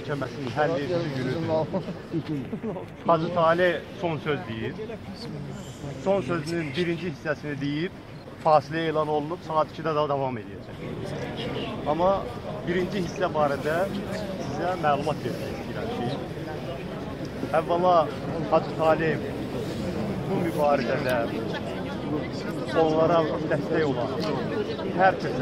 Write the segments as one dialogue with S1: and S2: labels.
S1: Məhkəməsinin həll edici günüdür. Hacı Talih son söz deyir. Son sözünün birinci hissəsini deyib, fasilə elan olunub, saat 2-də də davam edəcək. Amma birinci hissə barədə sizə məlumat vermək istəyirəm ki, əvvəla Hacı Talih bu mübarizədə onlara dəstək olan hər kəsə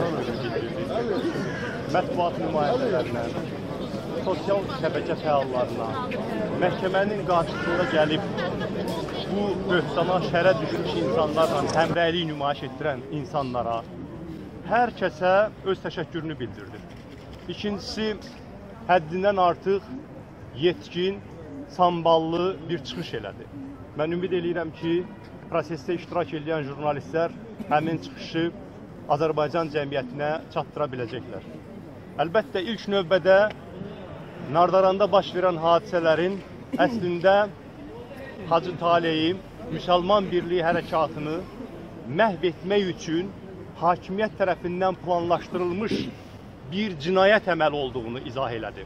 S1: mətbuat nümayəndələrinə, sosial şəbəkə fəallarına, məhkəmənin qarşısında gəlib bu böhtana şərə düşmüş insanlarla həmrəylik nümayiş etdirən insanlara, hər kəsə öz təşəkkürünü bildirdi. İkincisi, həddindən artıq yetkin, samballı bir çıxış elədi. Mən ümid edirəm ki, prosesdə iştirak edən jurnalistlər həmin çıxışı Azərbaycan cəmiyyətinə çatdıra biləcəklər. Əlbəttə, ilk növbədə Nardaranda baş verən hadisələrin əslində Hacı Talihi Müsəlman Birliyi hərəkatını məhv etmək üçün hakimiyyət tərəfindən planlaşdırılmış bir cinayət əməli olduğunu izah elədi.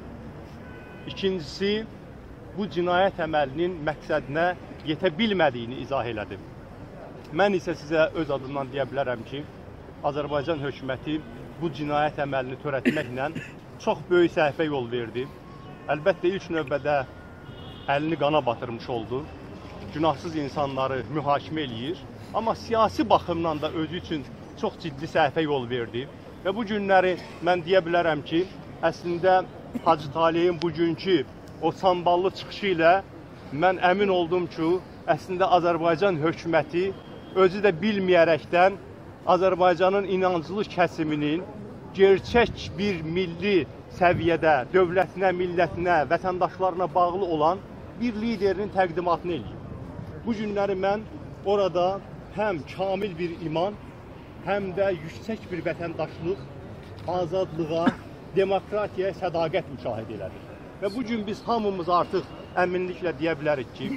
S1: İkincisi, bu cinayət əməlinin məqsədinə yetə bilmədiyini izah elədi. Mən isə sizə öz adımdan deyə bilərəm ki, Azərbaycan hökuməti bu cinayət əməlini törətməklə çox böyük səhvə yol verdi. Əlbəttə, ilk növbədə əlini qana batırmış oldu. Günahsız insanları mühakimə eləyir. Amma siyasi baxımdan da özü üçün çox ciddi səhvə yol verdi. Və bu günləri mən deyə bilərəm ki, əslində Hacı Talihin bugünkü o samballı çıxışı ilə mən əmin oldum ki, əslində Azərbaycan hökuməti özü də bilməyərəkdən Azərbaycanın inanclı kəsiminin gerçək bir milli səviyyədə dövlətinə, millətinə, vətəndaşlarına bağlı olan bir liderinin təqdimatını eləyib. Bu günləri mən orada həm kamil bir iman, həm də yüksək bir vətəndaşlıq, azadlığa, demokratiyaya sədaqət müşahidə elədik. Və bugün biz hamımız artıq əminliklə deyə bilərik ki,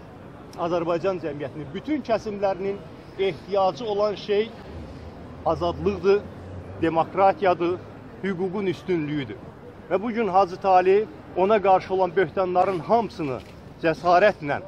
S1: Azərbaycan cəmiyyətinin bütün kəsimlərinin ehtiyacı olan şey azadlıqdır, demokratiyadır, hüququn üstünlüyüdür. Və bugün Hacı Talih ona qarşı olan böhtanların hamısını cəsarətlə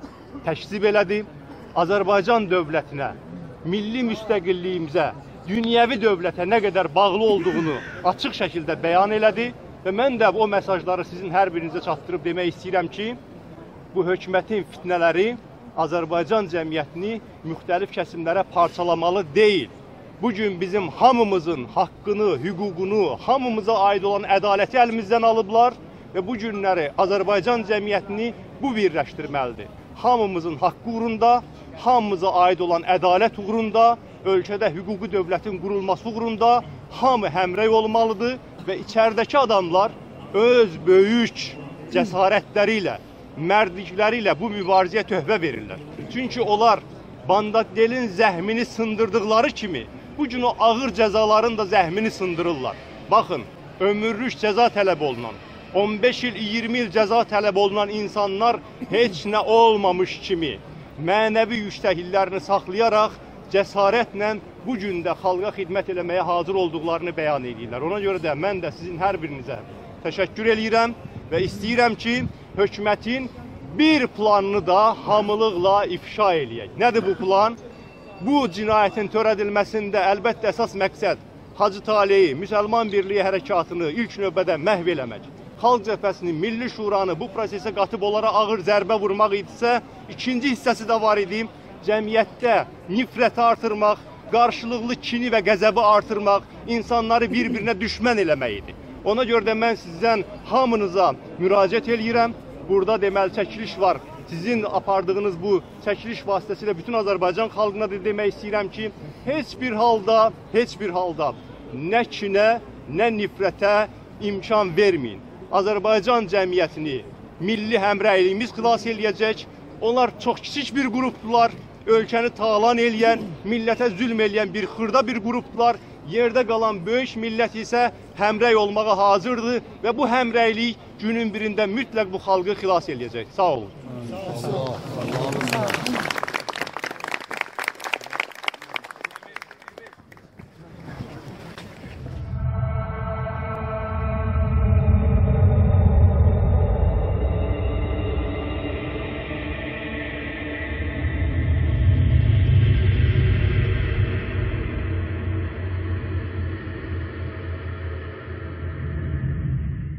S1: təşzib elədi. Azərbaycan dövlətinə, milli müstəqilliyimizə, dünyəvi dövlətə nə qədər bağlı olduğunu açıq şəkildə bəyan elədi. Və mən də o mesajları sizin hər birinizə çatdırıb demək istəyirəm ki, bu hökumətin fitnələri Azərbaycan cəmiyyətini müxtəlif kəsimlərə parçalamalı deyil. Bugün bizim hamımızın haqqını, hüququnu, hamımıza aid olan ədaləti əlimizdən alıblar və bu günləri Azərbaycan cəmiyyətini bu birləşdirməlidir. Hamımızın haqqı uğrunda, hamımıza aid olan ədalət uğrunda, ölkədə hüquqi dövlətin qurulması uğrunda hamı həmrəy olmalıdır və içəridəki adamlar öz böyük cəsarətləri ilə, mərdlikləri ilə bu mübarizəyə töhfə verirlər. Çünki onlar Bandatdelin zəhmini sındırdıqları kimi bugün o ağır cəzaların da zəhmini sındırırlar. Baxın, ömürlük cəza tələb olunan, 15 il, 20 il cəza tələb olunan insanlar heç nə olmamış kimi mənəvi yüksəkliklərini saxlayaraq cəsarətlə bugün də xalqa xidmət eləməyə hazır olduqlarını bəyan edirlər. Ona görə də mən də sizin hər birinizə təşəkkür edirəm və istəyirəm ki, hökumətin bir planını da hamılıqla ifşa eləyək. Nədir bu plan? Bu cinayətin törədilməsində əlbəttə əsas məqsəd Hacı Talihi, Müsəlman Birliyi hərəkatını ilk növbədə məhv eləmək. Xalq cəbhəsinin, milli şuranı bu prosesə qatıb onlara ağır zərbə vurmaq idisə, ikinci hissəsi də var idi. Cəmiyyətdə nifrəti artırmaq, qarşılıqlı kini və qəzəbi artırmaq, insanları bir-birinə düşmən eləmək idi. Ona görə də mən sizdən hamınıza müraciət eləyirəm. Burada deməli çəkiliş var. Sizin apardığınız bu çəkiliş vasitəsilə bütün Azərbaycan xalqına demək istəyirəm ki, heç bir halda nə kinə, nə nifrətə imkan verməyin. Azərbaycan cəmiyyətini milli həmrəyliyimiz xilas eləyəcək. Onlar çox kiçik bir qrupdular. Ölkəni talan eləyən, millətə zülm eləyən bir xırda bir qrupdular. Yerdə qalan böyük millət isə həmrəy olmağa hazırdır və bu həmrəylik günün birində mütləq bu xalqı xilas eləyəcək. Sağ olun.